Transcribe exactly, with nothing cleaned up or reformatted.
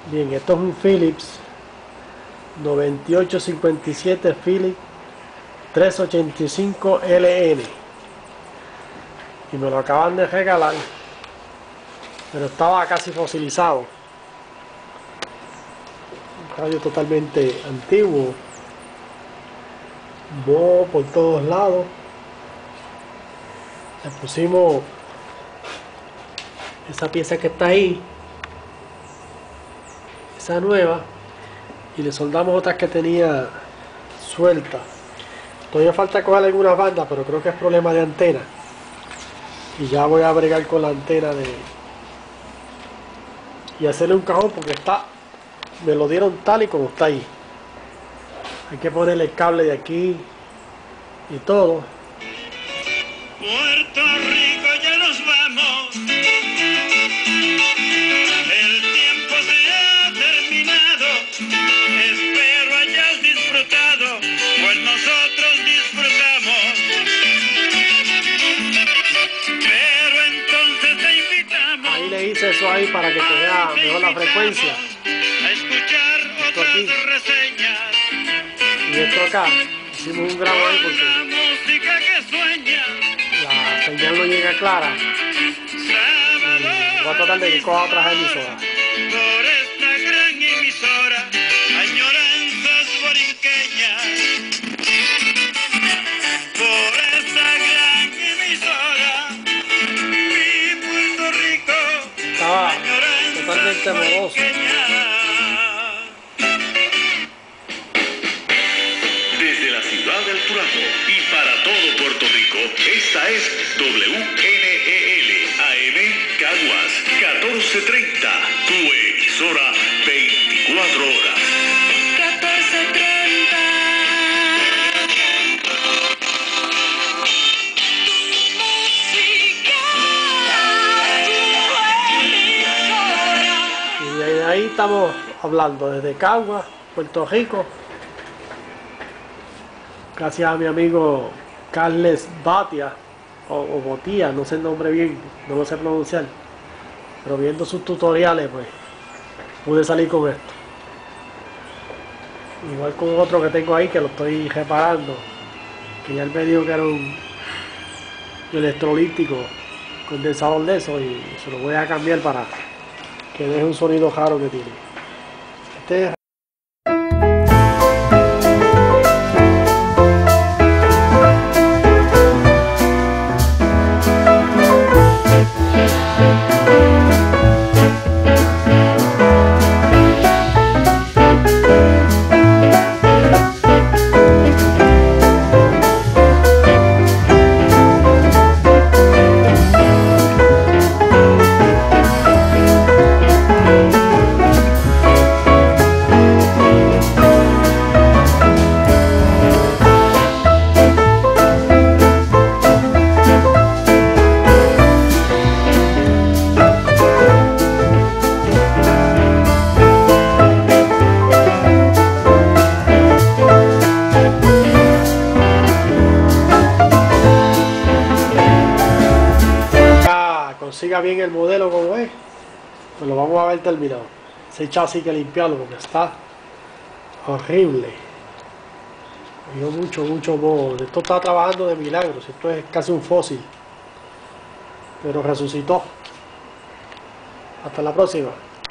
Bien, esto es un Philips noventa y ocho cincuenta y siete Philips trescientos ochenta y cinco L N y me lo acaban de regalar, pero estaba casi fosilizado, un radio totalmente antiguo, moho por todos lados. Le pusimos esa pieza que está ahí, esa nueva, y le soldamos otras que tenía sueltas. Todavía falta coger algunas bandas, pero creo que es problema de antena, y ya voy a bregar con la antena de y hacerle un cajón, porque está, me lo dieron tal y como está ahí. Hay que ponerle el cable de aquí y todo. Puerto Rico, ya nos vamos. El tiempo se ha terminado. Espero hayas disfrutado, pues nosotros disfrutamos. Pero entonces te invitamos. Ahí le hice eso ahí para que te vea mejor la frecuencia. A escuchar Esto otras aquí. reseñas. Y esto acá. Hicimos un grabo ahí Con la porque música que sueña. la señal no llega clara. Sábado. Y voy a tratar de que coja otras emisoras. Por esta gran emisora, añoranzas borinqueñas. Por esta gran emisora, mi Puerto Rico, Estaba añoranzas totalmente moroso. borinqueñas. Desde la ciudad del Turabo y para todo Puerto Rico, esta es W N E L A M Caguas catorce treinta, tu emisora veinticuatro horas. catorce treinta. Y de ahí estamos hablando desde Caguas, Puerto Rico. Gracias a mi amigo Carles Batia o, o Botía, no sé el nombre bien, no lo sé pronunciar, pero viendo sus tutoriales pues pude salir con esto, igual con otro que tengo ahí que lo estoy reparando, que ya él me dijo que era un electrolítico condensador de eso, y se lo voy a cambiar para que deje un sonido raro que tiene. Este es consiga bien el modelo como es, pues lo vamos a ver terminado. Ese chasis hay que limpiarlo porque está horrible. Dio mucho, mucho moho. Esto está trabajando de milagros. Esto es casi un fósil, pero resucitó. Hasta la próxima.